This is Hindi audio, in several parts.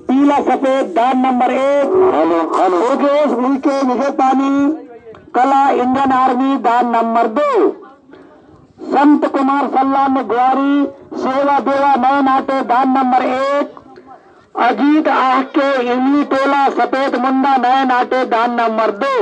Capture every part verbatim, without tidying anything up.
पीला सफेद दान नंबर एक। योगेश भूके विजय पानी कला इंडियन आर्मी दान नंबर दो। संत कुमार सल्लाम ग्वारी सेवा देवा नए नाटे दान नंबर एक। अजीत आह के इमली टोला सफेद मुंडा नए नाटे दान नंबर दो।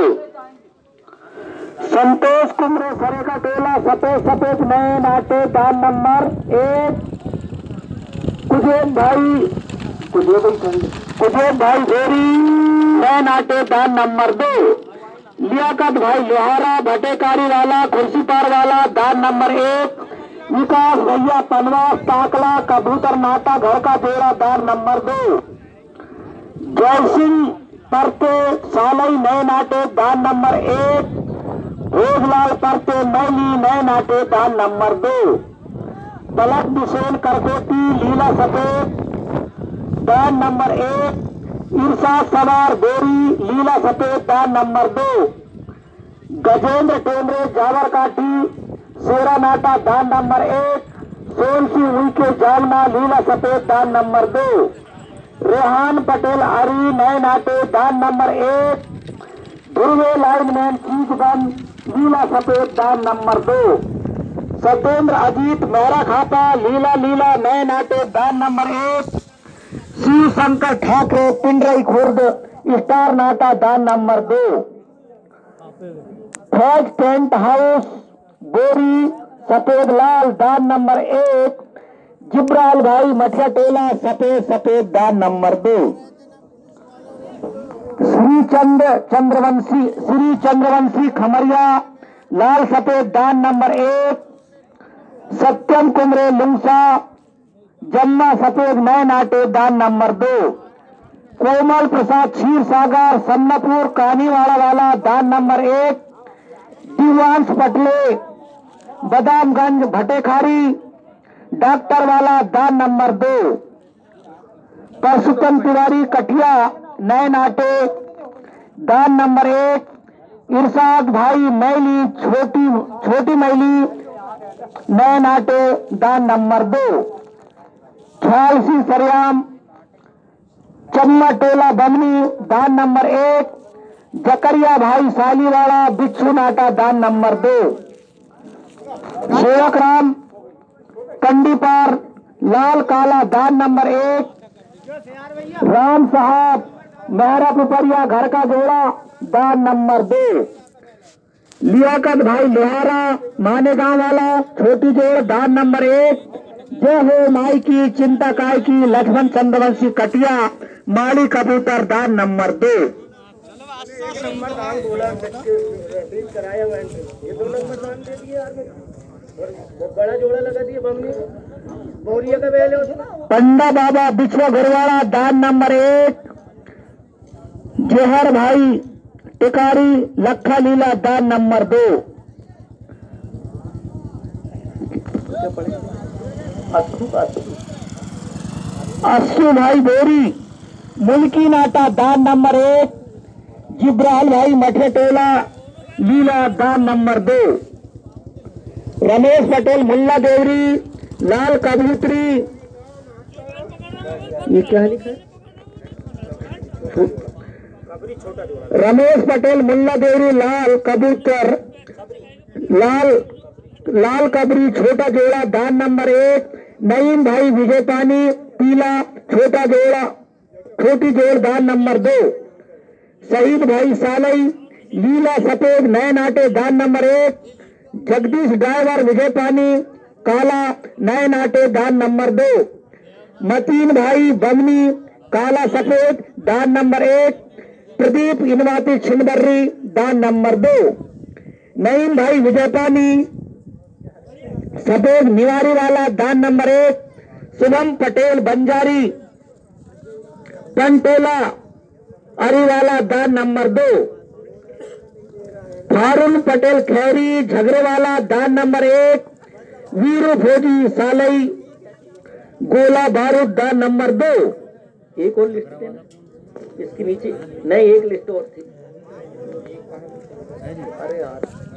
संतोष कुमरे सरेगा टोला सफेद सफेद नए नाटे दान नंबर एक। कुजेब भाई कुजेब भाई भेरी नए नाटे दान नंबर दो। लियाकत भाई लोहारा भटेकारी वाला खुर्सी पार वाला दान नंबर एक। विकास भैया पनवास ताकला कबूतर नाटा घर का जोड़ा दान नंबर दो। जय सिंह परते सालई नए नाटे दान नंबर एक। भोजलाल परते मैली नए नाटे दान नंबर दो। बलक हुसैन करकोटी लीला सफेद दान नंबर एक। इरशाद सवार बोरी लीला सफेद दान नंबर दो। गजेंद्र टेमरे जावर काठी शेरा नाटा दान नंबर एक। सोनसी उनके जामना लीला सफेद दान नंबर दो। रेहान पटेल अरी नए नाटे दान नंबर एक। ध्रुवे लाइनमैन चीजगंज लीला सफेद दान नंबर दो। सत्येंद्र अजीत मेहरा खाता लीला लीला नए नाटे दान नंबर एक। शिव शंकर ठाकरे पिंडरई खुर्द स्टार नाटा दान नंबर दो। फौज टेंट हाउस बोरी सफेद लाल दान नंबर एक। जिब्राल भाई मठिया टोला सफेद सफेद दान नंबर दो। श्री चंद्र चंद्रवंशी श्री चंद्रवंशी खमरिया लाल सफेद दान नंबर एक। सत्यम कुमरे लुंसा जन्ना सफेद नए नाटे दान नंबर दो। कोमल प्रसाद क्षीर सागर सन्नापुर कानीवाड़ा वाला दान नंबर एक। दिवांश पटले बदामगंज भटेखारी डॉक्टर वाला दान नंबर दो। परशुतम तिवारी कटिया नए नाटे दान नंबर एक। इरशाद भाई मैली छोटी छोटी मैली नए नाटे दान नंबर दो। ख्यालसी सरियाम चम्मा टोला बमनी दान नंबर एक। जकरिया भाई सालीवाड़ा बिच्छू नाटा दान नंबर दो। सेवक राम कंडीपार लाल काला दान नंबर एक। राम साहब मेहरा पिपरिया घर का जोड़ा दान नंबर दो। लियाकत भाई लोहारा मानेगांव वाला छोटी जोड़ दान नंबर एक। जय हो माई की चिंता काय की लक्ष्मण चंद्रवंशी कटिया माली कबूतर दान नंबर दो। बड़ा जोड़ा लगा दिया बमनी बोरिया का बेल पंडा बाबा बिछवा घरवाड़ा दान नंबर एक। जोहर भाई टिकारी लखा लीला दान नंबर दो। अस्सू भाई बोरी मुल्की नाटा दान नंबर एक। जिब्राल भाई मठे टोला लीला दान नंबर दो। रमेश पटेल मुल्ला देवरी लाल कबूतरी ये क्या लिखा है? रमेश पटेल मुल्ला देवरी लाल कबूतर लाल लाल कबरी छोटा जोड़ा दान नंबर एक। नईम भाई विजय पानी पीला छोटा जोड़ा छोटी जोड़ दान नंबर दो। शहीद भाई सालई लीला सफेद नए नाटे दान नंबर एक। जगदीश ड्राइवर विजय पानी काला नए नाटे दान नंबर दो। मतीन भाई बमनी काला सफेद दान नंबर एक। प्रदीप इनवाती छिंदबर्री दान नंबर दो। नईम भाई विजय पानी सफेद निवारी वाला दान नंबर एक। शुभम पटेल बंजारी पंटोला अरीवाला दान नंबर दो। फारून पटेल खैरी झगड़ेवाला दान नंबर एक। वीरू फौजी सालई गोला बारूद दान नंबर दो। एक और लिस्ट देना इसके नीचे नहीं एक लिस्ट और थी। अरे यार